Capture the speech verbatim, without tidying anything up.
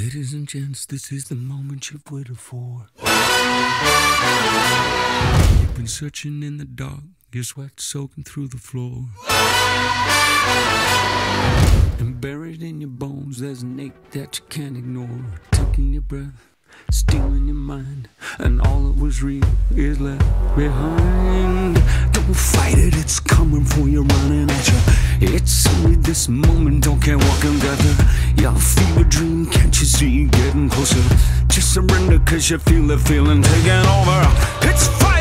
Ladies and gents, this is the moment you've waited for. You've been searching in the dark, your sweat soaking through the floor. And buried in your bones, there's an ache that you can't ignore. Taking your breath, stealing your mind, and all that was real is left behind. Don't fight it, it's coming for you, running at you. It's only this moment, don't care what can gather. Your fever dream, can't you see, getting closer? Just surrender, cause you feel the feeling taking over. It's fire!